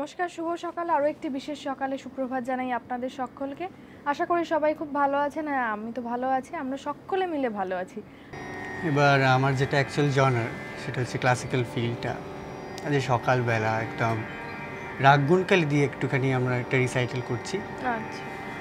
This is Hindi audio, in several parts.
নমস্কার, শুভ সকাল। আরও একটি বিশেষ সকালে সুপ্রভাত জানাই আপনাদের সকলকে। আশা করি সবাই খুব ভালো আছেন। হ্যাঁ, আমি তো ভালো আছি, আমরা সকলে মিলে ভালো আছি। এবার আমার যেটা অ্যাকচুয়াল জনার সেটা হচ্ছে ক্লাসিক্যাল ফিলটা। আজ সকালবেলা একদম রাগ গুণকালি দিয়ে একটুখানি আমরা একটা রিসাইকেল করছি। আচ্ছা,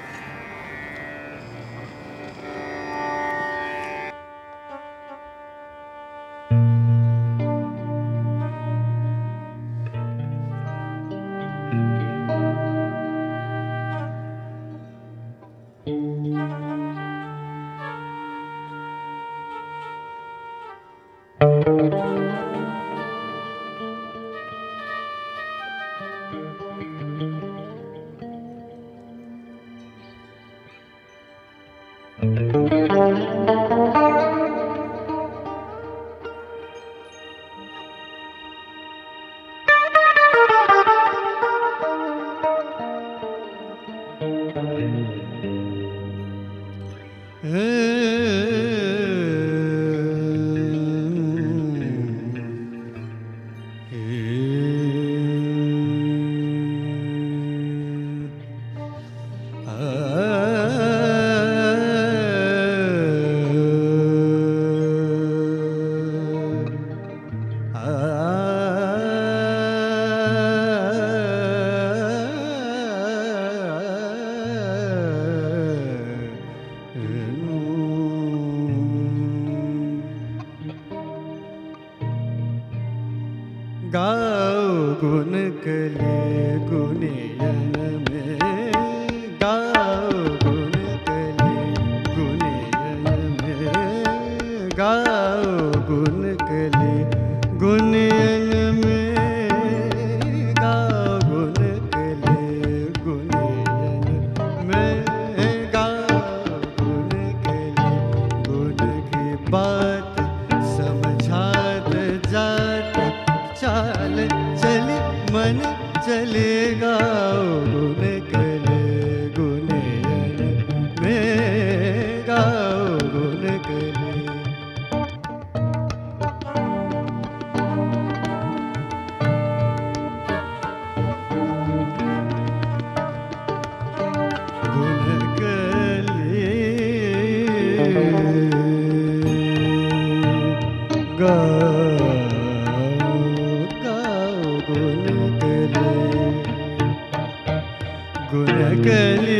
गाओ गुन कले गुनियन में, गाओ गुन कले गुनियन में, गाओ गुन कले गुनियन में, गाओ गुन कले गुनियन में, गाओ गुन कले गुन की बात समझात जात चाल चली मन चलेगा गुन कले गुनियन में, गाओ गुन कले। गुन कले गाओ गुन कले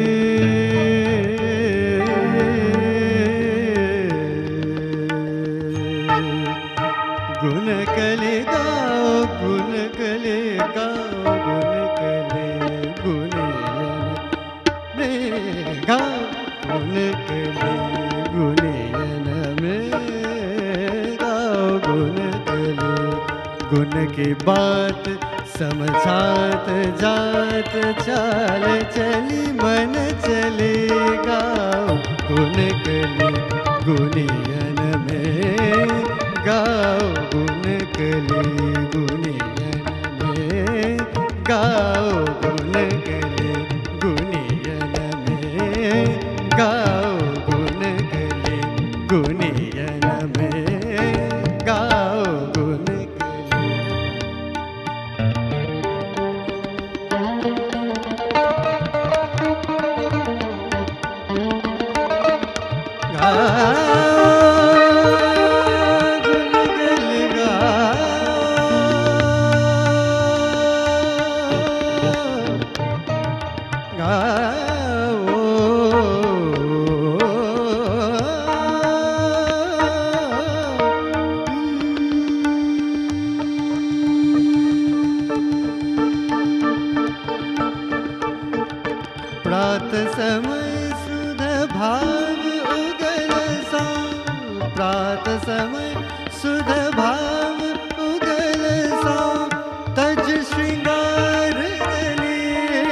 गुन कले गाओ गुन कले गाओ गुन कले गुनियन में, गाओ गुन कले गुनियन में, गाओ गुन कले गुन की बात समझात जात चाल चली मन चलेगा गुन कले गुनियन में, गाओ गुन कले गुनियन में, गाओ गुन कले गुनियन में, गाओ गुन कले गुनियन में, गाओ गुन प्रात समय सुध भाव उगल सा, प्रात समय सुध भाव उगल सा, तज श्रृंगार रले,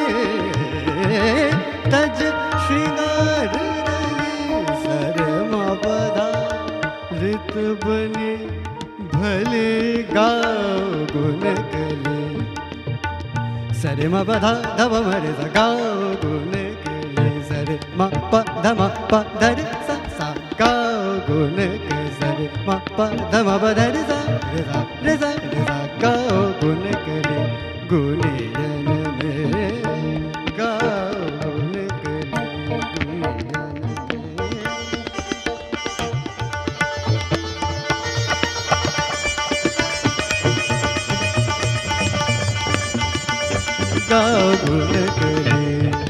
तज श्रृंगार रले, सरमा बधा ऋत बने भले गाओ गुन कले, सरे म प ध ध प म रे सा, गाओ गुन कले सरे म प ध म प ध रे सा सा, गाओ गुन के सरे म प ध म प ध रे सा रे सा रे सा रे सा, गाओ गुन कले गुनियन में गाओ गुन कली गुनियन में गाओ गुन कली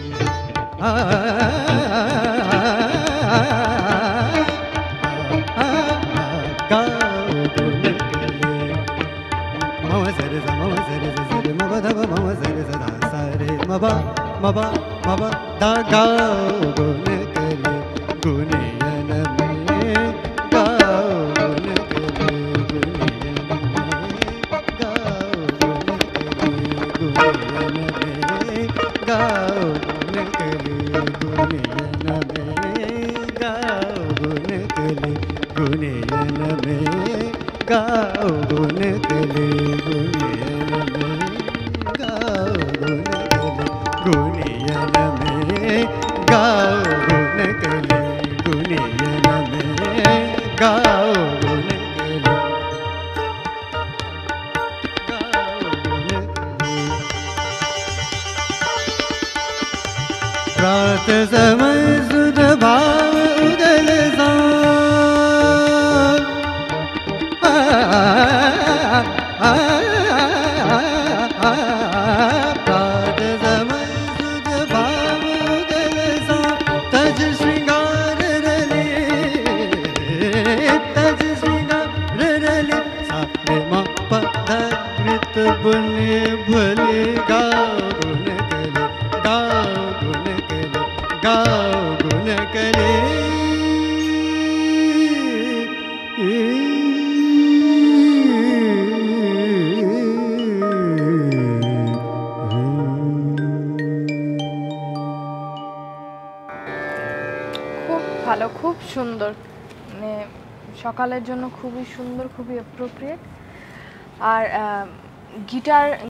गाओ गुन कली मम सरे स मम सरे स सरे मम धम मम सरे स धा सरे मब मब मब धा गाओ गुन कली गुनियन में गाओ गुन कली गुनियन में गाओ गुन कली गुनियन में गाओ गुन कली गुनियन में गाओ गुन कली गुनियन में गाओ गुन कली गुनियन में गाओ गुन कली गुनियन में गाओ गुन कली गुनियन में गाओ गुन कली गाओ गुन कली प्रात समय सुध भाव उदल सा प्रात समय सुध भाव उदल सा तज श्रृंगार रले तज श्रृंगार रले सा रे म प ध कृत बुने भले गाओ गुन कले गाओ गुन कले गाओ गुन कले খুব ভালো, খুব সুন্দর, মানে সকালের জন্য খুবই সুন্দর, খুবই অ্যাপ্রোপ্রিয়েট। আর গিটার